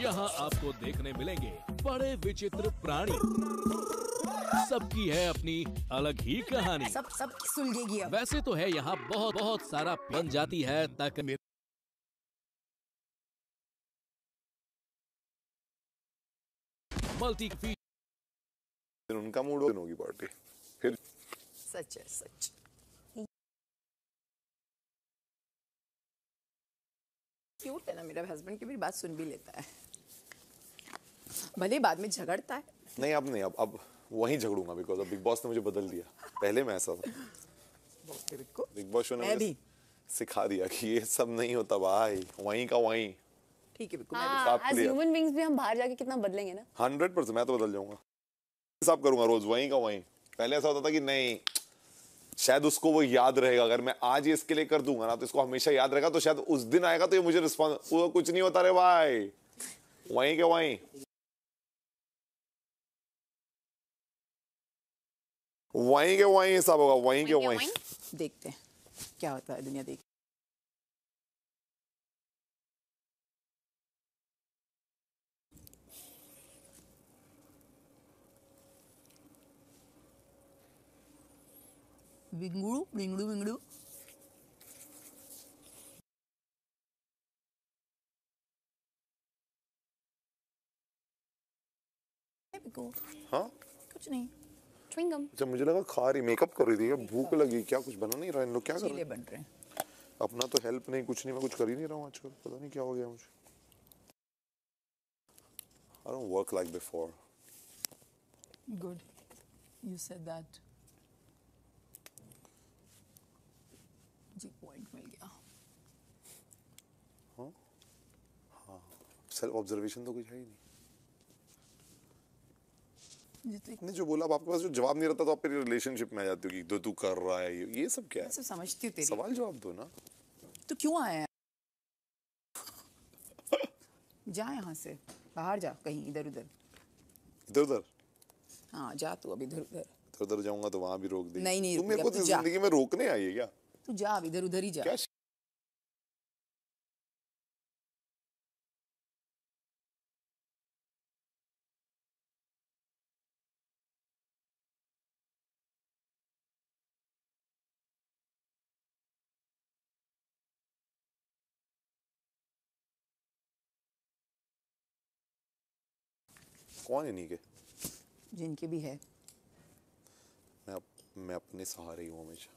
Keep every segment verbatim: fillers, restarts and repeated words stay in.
यहाँ आपको देखने मिलेंगे बड़े विचित्र प्राणी। सबकी है अपनी अलग ही कहानी। सब सब सुलगेगी अब। वैसे तो है यहाँ बहुत बहुत सारा बन जाती है तक मल्टी फी उनका मूड होगी पार्टी फिर। सच है सच। क्यूट है ना मेरा हस्बैंड, की भी बात सुन भी लेता है, भले बाद में झगड़ता है। नहीं अब नहीं, अब अब वहीं झगड़ूंगा बिकॉज अब बिग बॉस ने मुझे बदल दिया। पहले मैं ऐसा था, बिग बॉस ने मुझे सिखा दिया कि ये सब नहीं होता भाई, वहीं का वहीं। ठीक है बिल्कुल। एज ह्यूमन बीइंग्स भी हम बाहर जाके कितना बदलेंगे ना। हंड्रेड परसेंट मैं तो बदल जाऊंगा, सब करूंगा रोज वहीं का वहीं। पहले ऐसा होता था कि नहीं शायद उसको वो याद रहेगा, अगर मैं आज ये इसके लिए कर दूंगा ना तो इसको हमेशा याद रहेगा, तो शायद उस दिन आएगा तो ये मुझे रिस्पॉन्स। वो कुछ नहीं होता रे भाई, वहीं के वहीं वहीं के वहीं सब होगा, वहीं के वहीं। देखते हैं क्या होता है, दुनिया देख। विंगड़ू विंगड़ू विंगड़ू हाँ कुछ नहीं। च्युइंगम। अच्छा मुझे लगा खा रही, मेकअप कर रही थी, भूख लगी क्या, कुछ बना नहीं रहा इन लोग, क्या कर रहे हैं? बन रहे हैं अपना तो हेल्प नहीं, कुछ नहीं, मैं कुछ कर ही नहीं रहा हूँ आजकल, पता नहीं क्या हो गया मुझे। I don't work like before. Good, you said that. जी पॉइंट मिल गया। हाँ हाँ, सेल्फ ऑब्जर्वेशन तो कुछ है ही नहीं। ने जो बोला, अब आपके पास जो जवाब नहीं रहता तो आप फिर रिलेशनशिप में आ जाती हो कि दो तू कर रहा है, ये ये सब क्या है? मैं समझती हूँ तेरी सवाल जवाब दो ना। तो क्यों आया है? जा यहाँ से बाहर जा, कहीं इधर उधर इधर उधर। हाँ जा तू अब इधर उधर। इधर उधर जाऊंगा तो वहां भी रोक देगी। नहीं नहीं, तुम मेरे को जिंदगी में रोकने आई है क्या? तू जा अब इधर उधर ही जा। क्या कौन है नीके? जिनके भी है। मैं अप, मैं अपने सहारे ही हूँ हमेशा।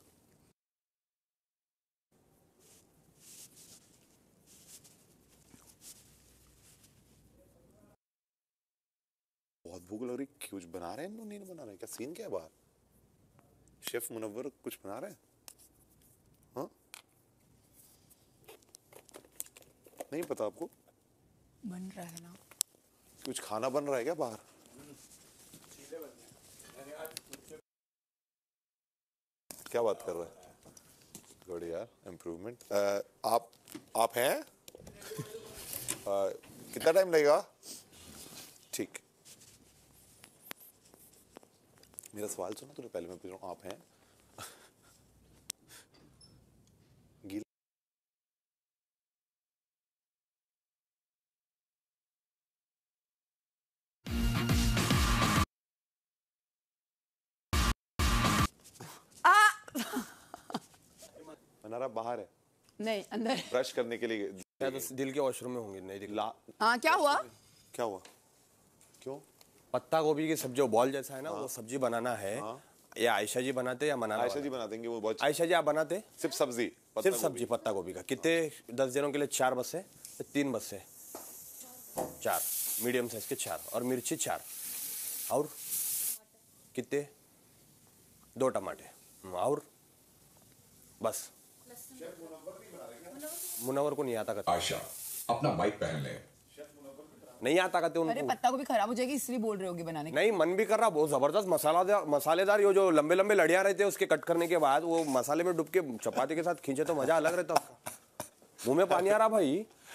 बहुत भूख लग रही, कुछ बना रहे हैं इन लोग, नहीं बना रहे, क्या सीन क्या है बाहर? शेफ मुनव्वर कुछ बना रहे हैं? हाँ नहीं पता आपको? बन रहा है ना कुछ खाना बन रहा है क्या बाहर? क्या बात कर रहा है? गुड यार, इम्प्रूवमेंट। आप आप हैं? uh, कितना टाइम लगेगा? ठीक, मेरा सवाल सुना तूने? पहले मैं पूछ रहा हूँ आप हैं? बना रहा बाहर है? नहीं अंदर। ब्रश करने के लिए तो दिल के वॉशरूम में होंगे, नहीं दिखला। हाँ क्या हुआ? क्या हुआ? क्यों? पत्ता गोभी की सब्जी बॉल जैसा है ना, हाँ? वो सब्जी बनाना है। हाँ? या आयशा जी बनाते या मनाना? आयशा जी बना देंगे वो बहुत। आयशा जी आप बनाते? सिर्फ सब्जी, सिर्फ सब्जी पत्ता गोभी का। कितने दस जनों के लिए? चार बसे, तीन बसे, चार मीडियम साइज के चार, और मिर्ची चार, और कितने? दो टमाटे, और बस। मुनव्वर को नहीं आता करते। आयशा अपना माइक पहन ले। नहीं आता करते उनको। अरे पत्ता को भी खराब हो जाएगी इसलिए बोल रहे होगे बनाने। नहीं मन भी कर रहा, बहुत जबरदस्त मसालादार मसालेदार। ये जो लंबे लंबे लड़ियां रहते हैं उसके कट करने के बाद वो मसाले में डुब के चपाती के साथ खींचे तो मजा अलग रहता है। मुंह में पानी आ रहा भाई।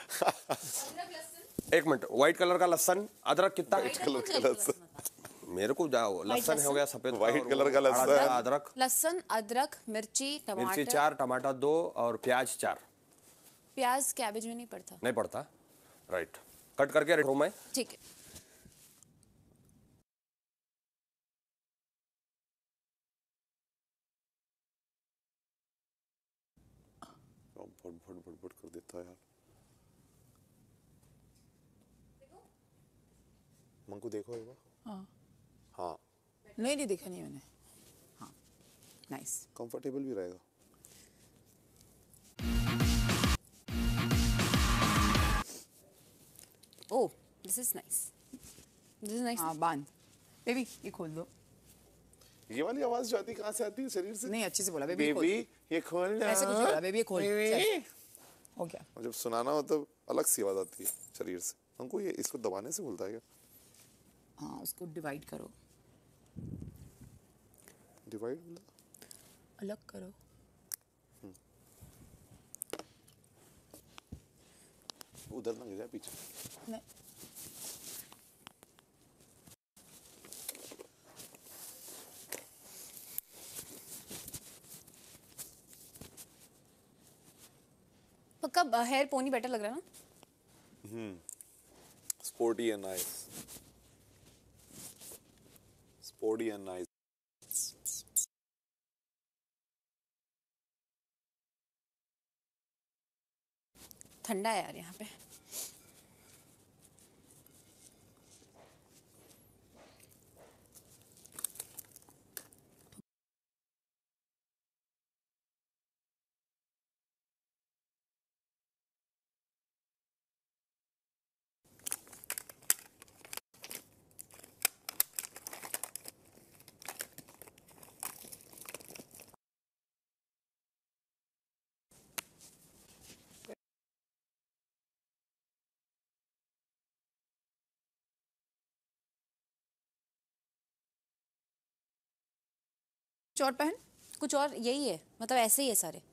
एक मिनट, व्हाइट कलर का लहसन अदरक कितना? व्हाइट कलर का लहसन मेरे को जाओ, लहसन हो गया सफेद, व्हाइट कलर का लहसन, अदरक, लहसन, अदरक, मिर्ची, टमाटर, मिर्ची चार, टमाटर दो, और प्याज चार। प्याज कैबेज में नहीं पड़ता? नहीं पड़ता, राइट। कट करके रखो मैं। ठीक है। फट फट फट फट कर देता है यार। मंकू देखो एक बार। हाँ हाँ नहीं नहीं देखा नहीं मैंने। हाँ नाइस। कंफर्टेबल भी रहेगा। Oh this is nice, this is nice. हाँ बांध बेबी, ये खोल दो। ये वाली आवाज जो आती है कहाँ से आती है? शरीर से? नहीं अच्छे से बोला बेबी, बेबी ये खोल ना। ऐसे कुछ बोला बेबी, ये खोल। चल, हो गया। और जब सुनाना हो तब अलग सी आवाज आती है शरीर से। हमको ये इसको दबाने से बोलता है क्या? हाँ उसको डिवाइड करो, डिवाइड अलग करो। उधर ना गिर जाए पीछे। नहीं पक्का हेयर पोनी बेटर लग रहा है ना? Sporty and nice, sporty and nice. ठंडा है यार यहाँ पे। कुछ और पहन। कुछ और यही है, मतलब ऐसे ही है सारे।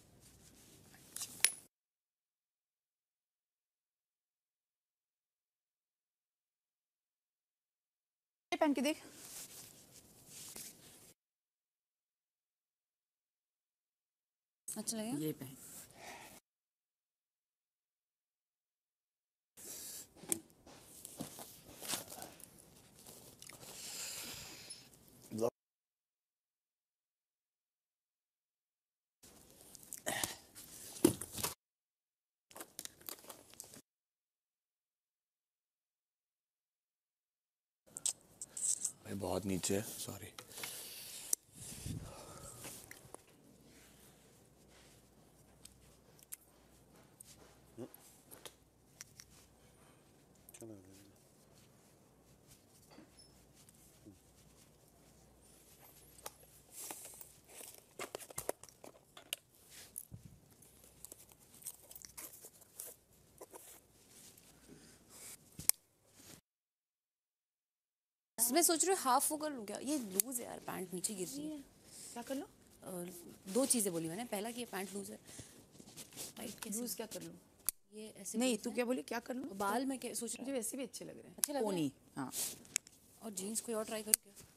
ये पहन के देख। अच्छा लगेगा? ये पहन। भाई बहुत नीचे है, सॉरी। मैं सोच रही हूँ हाफ वो कर लूँ क्या? ये लूज है यार, पैंट नीचे गिर रही है। क्या कर लो? और दो चीजें बोली मैंने, पहला कि ये पैंट लूज है, टाइट कैसे? लूज क्या कर लूँ? ये ऐसे नहीं loose तू है। क्या बोली, क्या कर लूँ? बाल में क्या सोच रही मुझे वैसे भी अच्छे लग रहे हैं। अच्छे लग रहे हैं? पोनी। हाँ और जीन्स कोई और ट्राई करूँ क्या?